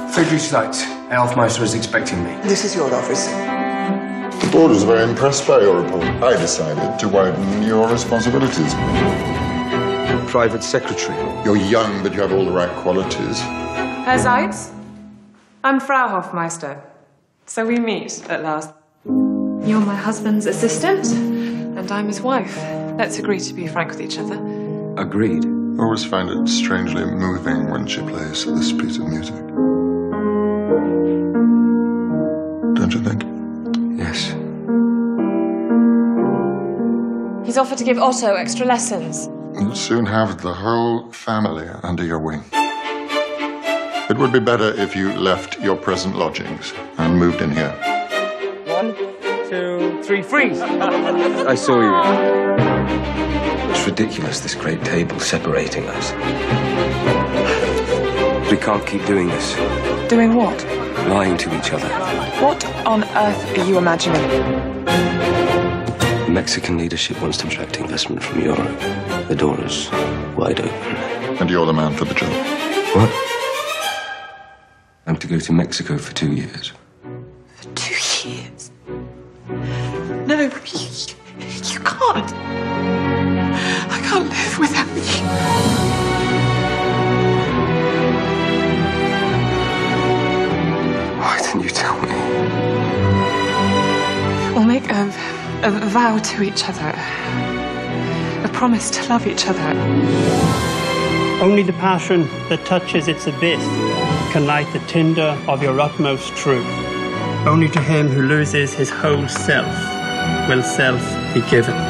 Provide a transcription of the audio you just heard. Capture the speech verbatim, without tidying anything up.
Friedrichsleitz. Herr Hofmeister is expecting me. This is your office. The board was very impressed by your report. I decided to widen your responsibilities. Private secretary. You're young, but you have all the right qualities. Herr Seitz, I'm Frau Hofmeister. So we meet at last. You're my husband's assistant, and I'm his wife. Let's agree to be frank with each other. Agreed. I always find it strangely moving when she plays this piece of music. Don't you think? Yes. He's offered to give Otto extra lessons. You'll soon have the whole family under your wing. It would be better if you left your present lodgings and moved in here. One, two, three, freeze! I saw you. It's ridiculous, this great table separating us. We can't keep doing this. Doing what? Lying to each other. What on earth are you imagining? The Mexican leadership wants to attract investment from Europe. The door is wide open. And you're the man for the job. What? I'm to go to Mexico for two years. For two years? No, you, you can't. I can't live without you. Why didn't you tell me? We'll make a, a vow to each other. A promise to love each other. Only the passion that touches its abyss can light the tinder of your utmost truth. Only to him who loses his whole self will self be given.